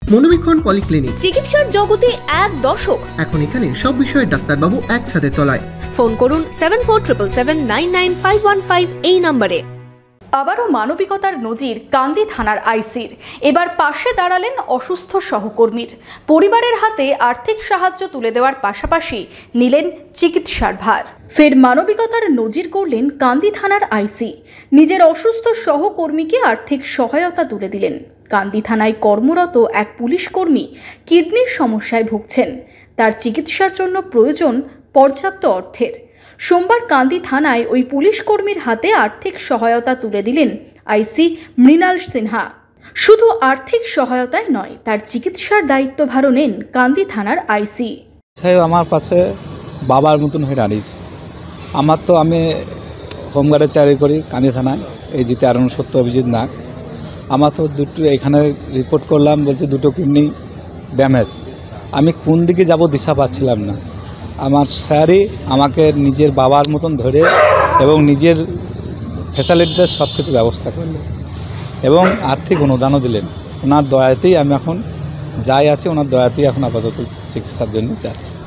মনোবীক্ষণ polyclinic, চিকিৎসার জগতে এক দশক। এখন এখানে সব বিষয়ে ডাক্তারবাবু একসাথে তলায়। ফোন করুন 7477999515 এই নম্বরে। আবারও মানবিকতার নজির কান্দি থানার আইসির। এবার পাশে দাঁড়ালেন অসুস্থ সহকর্মীর। পরিবারের হাতে আর্থিক সাহায্য তুলে দেওয়ার পাশাপাশি নিলেন চিকিৎসার ভার। ফের মানবিকতার নজির করলেন কান্দি থানার আইসি। নিজের অসুস্থ সহকর্মীকে আর্থিক সহায়তা তুলে দিলেন। কান্দি থানায় কর্মরত এক পুলিশ কর্মী কিডনির সমস্যায় ভুগছেন। তার চিকিৎসার জন্য প্রয়োজন পর্যাপ্ত অর্থের। সোমবার কান্দি থানায় ওই পুলিশ কর্মীর হাতে আর্থিক সহায়তা তুলে দিলেন আইসি মৃণাল সিনহা। শুধু আর্থিক সহায়তাই নয়, তার চিকিৎসার দায়িত্বভারও নেন কান্দি থানার আইসি। সাহেব আমার পাশে বাবার মতন হয়ে দাঁড়িয়েছে। আমি হোমগার্ডে চাকরি করি কান্দি থানায়, এই জিতে আরণ সত্য অভিজিৎ নাগ। আমার তো দুটো এখানে রিপোর্ট করলাম, বলছে দুটো কিডনি ড্যামেজ। আমি কোন দিকে যাব দিশা পাচ্ছিলাম না। আমার স্যারই আমাকে নিজের বাবার মতন ধরে এবং নিজের ফ্যাসিলিটিতে সব কিছু ব্যবস্থা করলেন এবং আর্থিক অনুদানও দিলেন। ওনার দয়াতেই আমি এখন যাই আছি, ওনার দয়াতেই এখন আপাতত চিকিৎসার জন্য যাচ্ছি।